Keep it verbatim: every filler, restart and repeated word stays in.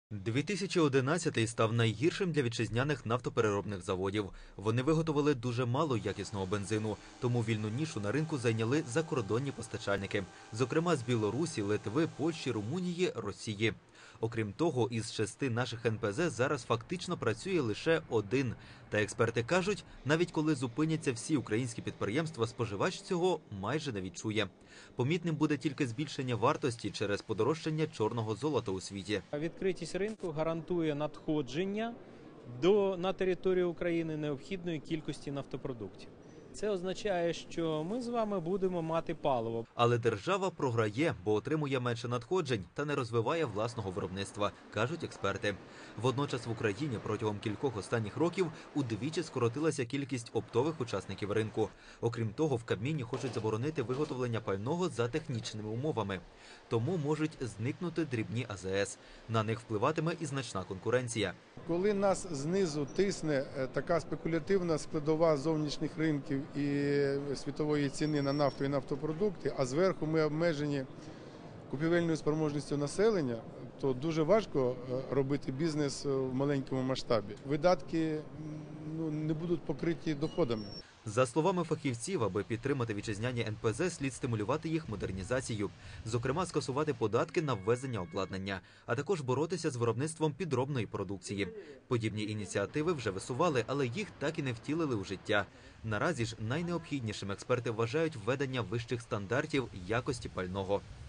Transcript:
дві тисячі одинадцятий став найгіршим для вітчизняних нафтопереробних заводів. Вони виготовили дуже мало якісного бензину, тому вільну нішу на ринку зайняли закордонні постачальники, зокрема з Білорусі, Литви, Польщі, Румунії, Росії. Окрім того, із шести наших ен пе зет зараз фактично працює лише один. Та експерти кажуть, навіть коли зупиняться всі українські підприємства, споживач цього майже не відчує. Помітним буде тільки збільшення вартості через подорожчання чорного золота у світі. Відкритість ринку гарантує надходження до, на територію України необхідної кількості нафтопродуктів. Це означає, що ми з вами будемо мати паливо. Але держава програє, бо отримує менше надходжень та не розвиває власного виробництва, кажуть експерти. Водночас в Україні протягом кількох останніх років удвічі скоротилася кількість оптових учасників ринку. Окрім того, в Кабміні хочуть заборонити виготовлення пального за технічними умовами. Тому можуть зникнути дрібні а зе ес. На них впливатиме і значна конкуренція. Коли нас знизу тисне така спекулятивна складова зовнішніх ринків і світової ціни на нафту і нафтопродукти, а зверху ми обмежені купівельною спроможністю населення, то дуже важко робити бізнес в маленькому масштабі. Видатки ну, не будуть покриті доходами. За словами фахівців, аби підтримати вітчизняні ен пе зет, слід стимулювати їх модернізацію. Зокрема, скасувати податки на ввезення обладнання, а також боротися з виробництвом підробної продукції. Подібні ініціативи вже висували, але їх так і не втілили у життя. Наразі ж найнеобхіднішим експерти вважають введення вищих стандартів якості пального.